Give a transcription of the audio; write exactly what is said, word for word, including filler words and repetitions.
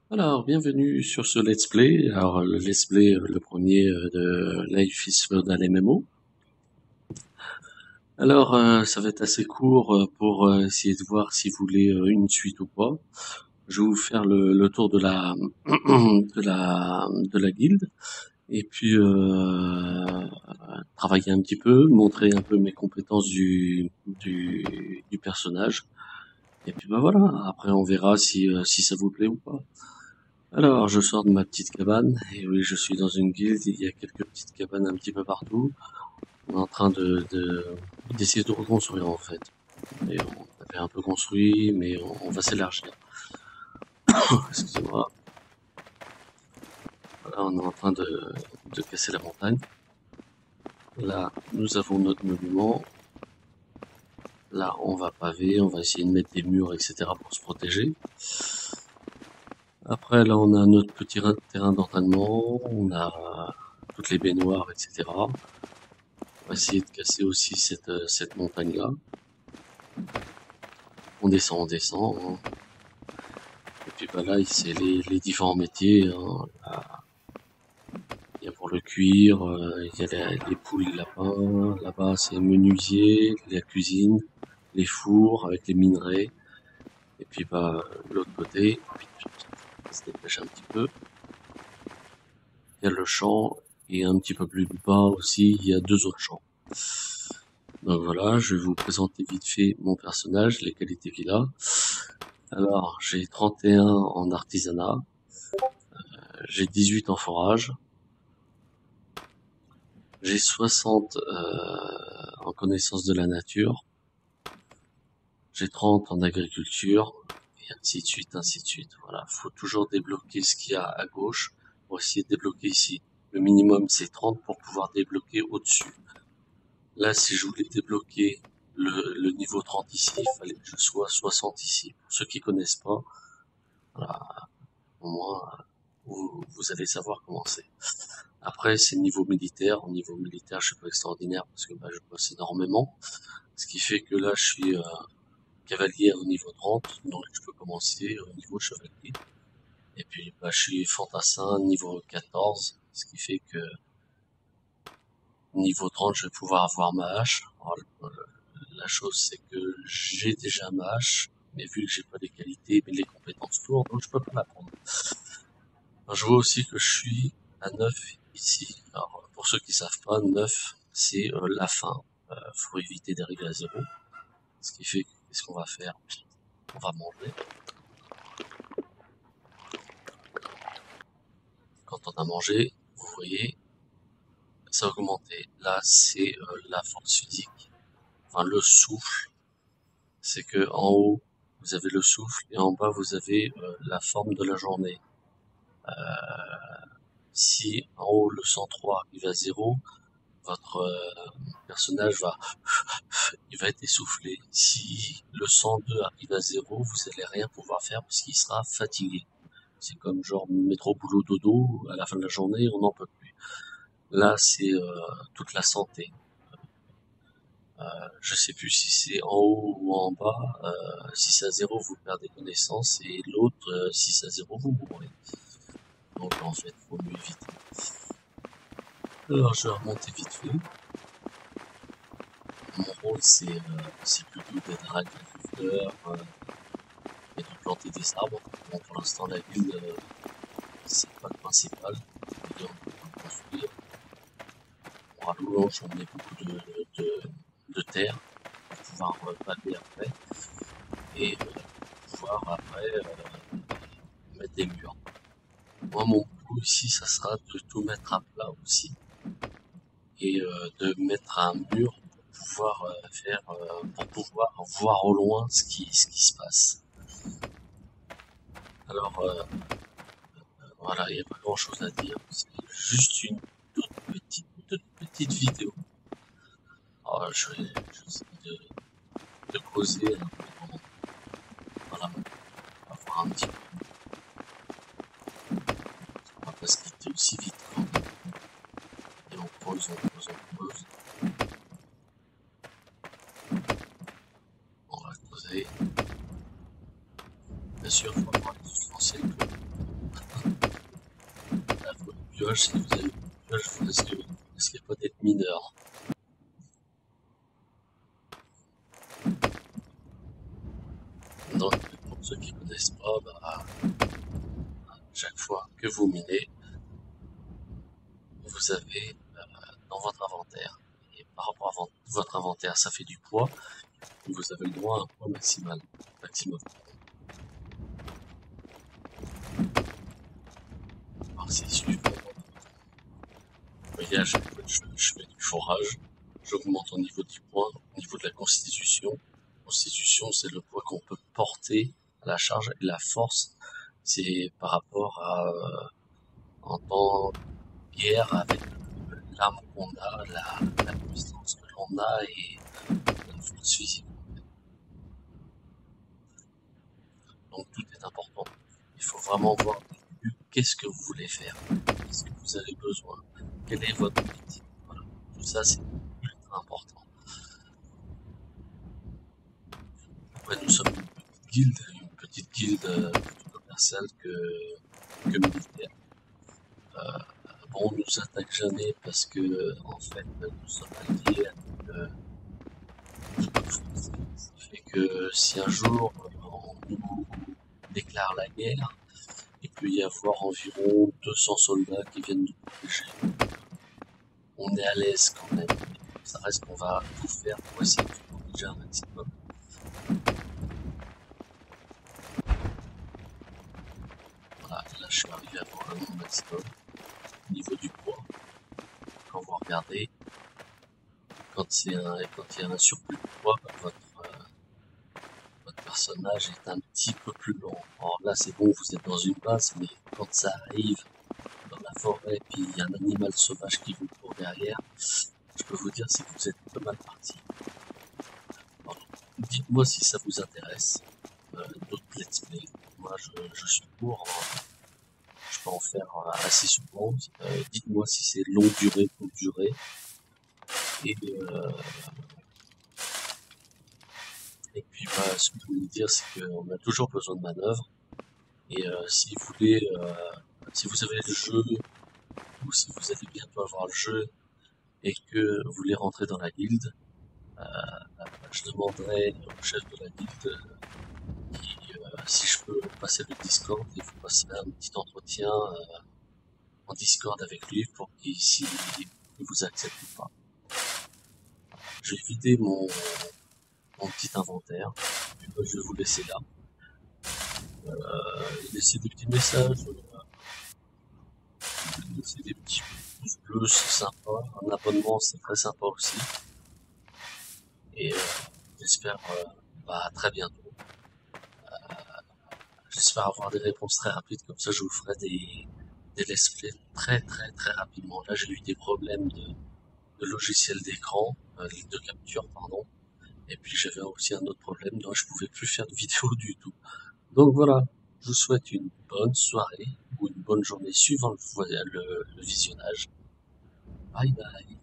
Alors, bienvenue sur ce let's play. Alors, le let's play, euh, le premier euh, de Life is Feudal M M O. Alors, euh, ça va être assez court euh, pour euh, essayer de voir si vous voulez euh, une suite ou pas. Je vais vous faire le, le tour de la de la de la guilde et puis euh, travailler un petit peu, montrer un peu mes compétences du du, du personnage. Et puis bah voilà. Après, on verra si euh, si ça vous plaît ou pas. Alors, je sors de ma petite cabane, et oui, je suis dans une guilde, il y a quelques petites cabanes un petit peu partout. On est en train de, de, d'essayer de reconstruire, en fait. Et on avait un peu construit, mais on, on va s'élargir. Excusez-moi. Là, on est en train de, de casser la montagne. Là, nous avons notre monument. Là, on va paver, on va essayer de mettre des murs, et cetera pour se protéger. Après, là, on a notre petit terrain d'entraînement, on a toutes les baignoires, et cetera. On va essayer de casser aussi cette, cette montagne-là. On descend, on descend. Hein. Et puis bah là, c'est les, les différents métiers. Hein. Là, il y a pour le cuir, euh, il y a les, les poules, les lapins. Là-bas, c'est menuisier, la cuisine, les fours avec les minerais. Et puis bah l'autre côté, on se dépêche un petit peu. Il y a le champ et un petit peu plus bas aussi, il y a deux autres champs. Donc voilà, je vais vous présenter vite fait mon personnage, les qualités qu'il a. Alors, j'ai trente et un en artisanat, j'ai dix-huit en forage, j'ai soixante euh, en connaissance de la nature, j'ai trente en agriculture, et ainsi de suite, ainsi de suite. Voilà, faut toujours débloquer ce qu'il y a à gauche pour essayer de débloquer ici. Le minimum, c'est trente pour pouvoir débloquer au-dessus. Là, si je voulais débloquer le, le niveau trente ici, il fallait que je sois soixante ici. Pour ceux qui connaissent pas, voilà, au moins, vous, vous allez savoir comment c'est. Après, c'est niveau militaire. Au niveau militaire, je suis pas extraordinaire parce que bah, je bosse énormément. Ce qui fait que là, je suis euh, cavalier au niveau trente, donc je peux commencer au niveau chevalier. Et puis, bah, je suis fantassin niveau quatorze, ce qui fait que niveau trente, je vais pouvoir avoir ma hache. Alors, la chose, c'est que j'ai déjà ma hache, mais vu que j'ai pas les qualités, mais les compétences pour, donc je peux pas la prendre. Alors, je vois aussi que je suis à neuf ici. Alors, pour ceux qui savent pas, neuf, c'est euh, la fin. Euh, faut éviter d'arriver à zéro. Ce qui fait, qu'est-ce qu'on va faire? On va manger. Quand on a mangé, vous voyez, ça a augmenté. Là, c'est euh, la force physique. Enfin, le souffle. C'est que en haut, vous avez le souffle et en bas, vous avez euh, la forme de la journée. Euh, si en haut, le cent trois arrive à zéro, votre euh, personnage va, il va être essoufflé. Si le cent deux arrive à zéro, vous allez rien pouvoir faire parce qu'il sera fatigué. C'est comme genre métro boulot dodo, à la fin de la journée, on n'en peut plus. Là, c'est euh, toute la santé. Euh, je sais plus si c'est en haut ou en bas. Euh, si c'est à zéro, vous perdez connaissance et l'autre, euh, si c'est à zéro, vous mourrez. Donc en fait, faut mieux éviter. Alors, je vais remonter vite fait. Mon rôle, c'est euh, plutôt d'être agriculteur euh, et de planter des arbres. Bon, pour l'instant, la ville, euh, c'est pas le principal. C'est-à-dire, on peut construire. Bon, à l'oulange, on met beaucoup de, de, de terre pour pouvoir euh, palmer après et euh, pouvoir après euh, mettre des murs. Moi, mon boulot ici, ça sera de tout mettre à plat aussi et euh, de mettre un mur pour pouvoir euh, faire, euh, pour pouvoir voir au loin ce qui, ce qui se passe. Alors euh, voilà, il n'y a pas grand chose à dire. C'est juste une toute petite, toute petite vidéo. Alors, je vais essayer de, de causer un peu. Voilà, on va voir un petit peu. On va pas se quitter aussi vite quand même. Et on pose, on pose, on pose. On va poser. Bien sûr, il faut avoir les ustensiles. nuages, si vous avez des nuages, vous risquez, vous risquez pas d'être mineur. Donc, pour ceux qui ne connaissent pas, bah, chaque fois que vous minez, vous avez euh, dans votre inventaire, et par rapport à votre inventaire, ça fait du poids, vous avez le droit à un poids maximal, maximum. Alors, c'est suivant. Vous voyez, à chaque fois que je, je fais du forage, j'augmente au niveau du poids, au niveau de la constitution. Constitution, c'est le poids qu'on peut porter à la charge, et la force, c'est par rapport à euh, en temps de guerre, avec l'arme qu'on a, la, la puissance que l'on a et la force physique. Donc tout est important. Il faut vraiment voir au début qu'est-ce que vous voulez faire, qu'est-ce que vous avez besoin, quel est votre objectif. Voilà. Tout ça, c'est ultra important. Après, nous sommes une petite guilde, une petite guilde euh, plutôt commerciale que, que militaire. Euh, bon, on nous attaque jamais parce que, en fait, nous sommes alliés avec euh, ce qui fait que si un jour on nous déclare la guerre, il peut y avoir environ deux cents soldats qui viennent nous protéger. On est à l'aise quand même. Ça reste qu'on va tout faire pour essayer de protéger un maximum. Voilà, là je suis arrivé à avoir un maximum au niveau du poids. Quand vous regardez, quand c'est un, quand il y a un surplus de poids, bah, votre, euh, votre personnage est un petit peu plus long. Alors là c'est bon, vous êtes dans une base, mais quand ça arrive dans la forêt, puis il y a un animal sauvage qui vous court derrière, je peux vous dire c'est que vous êtes pas mal parti. Dites-moi si ça vous intéresse, euh, d'autres let's play. Moi je, je suis pour, hein. Je peux en faire euh, assez souvent. Euh, dites-moi si c'est longue durée, courte durée. Et, euh, et puis bah, ce que je voulais dire, c'est qu'on a toujours besoin de manœuvres. Et euh, si vous voulez, euh, si vous avez le jeu, ou si vous allez bientôt avoir le jeu, et que vous voulez rentrer dans la guilde, euh, je demanderai au chef de la guilde euh, qui, euh, si je peux passer le Discord et vous passer un petit entretien euh, en Discord avec lui pour qu'il si, il vous accepte ou pas. Je vais vider mon, mon petit inventaire, je vais vous laisser là. Euh, laisser des petits messages, euh, laisser des petits pouces bleus, c'est sympa. Un abonnement, c'est très sympa aussi. Et euh, j'espère euh, bah, à très bientôt. Euh, j'espère avoir des réponses très rapides, comme ça je vous ferai des, des let's play très très très rapidement. Là j'ai eu des problèmes de, de logiciel d'écran, euh, de capture pardon. Et puis j'avais aussi un autre problème, donc je pouvais plus faire de vidéo du tout. Donc voilà, je vous souhaite une bonne soirée ou une bonne journée suivant le, le, le visionnage. Bye bye.